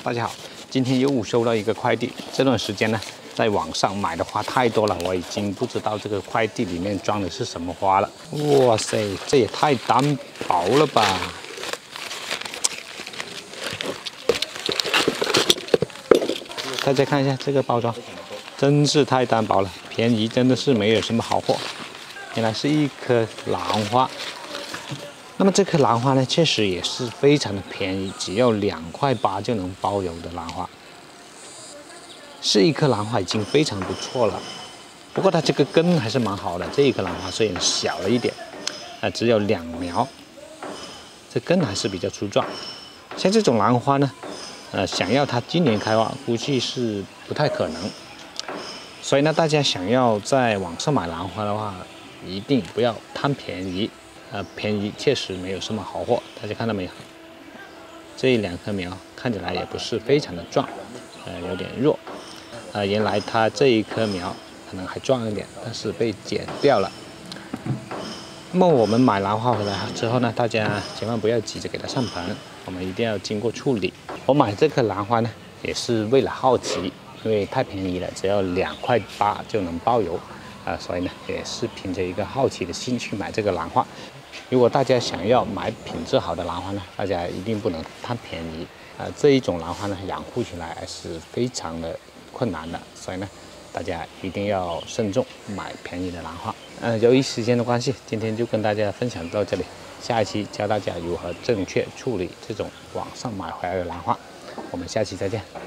大家好，今天又收到一个快递。这段时间呢，在网上买的花太多了，我已经不知道这个快递里面装的是什么花了。哇塞，这也太单薄了吧！大家看一下这个包装，真是太单薄了，便宜真的是没有什么好货。原来是一颗兰花。那么这颗兰花呢，确实也是非常的便宜，只要2.8块就能包邮的兰花。是一颗兰花已经非常不错了，不过它这个根还是蛮好的。这一颗兰花虽然小了一点，只有2苗，这根还是比较粗壮。像这种兰花呢，想要它今年开花，估计是不太可能。所以呢，大家想要在网上买兰花的话，一定不要贪便宜。便宜确实没有什么好货，大家看到没有？这2棵苗看起来也不是非常的壮，有点弱。原来它这一棵苗可能还壮一点，但是被剪掉了。那么我们买兰花回来之后呢，大家千万不要急着给它上盆，我们一定要经过处理。我买这颗兰花呢，也是为了好奇，因为太便宜了，只要2.8块就能包邮。所以呢，也是凭着一个好奇的心去买这个兰花。如果大家想要买品质好的兰花呢，大家一定不能贪便宜。这一种兰花呢，养护起来是非常的困难的，所以呢，大家一定要慎重买便宜的兰花。由于时间的关系，今天就跟大家分享到这里。下一期教大家如何正确处理这种网上买回来的兰花。我们下期再见。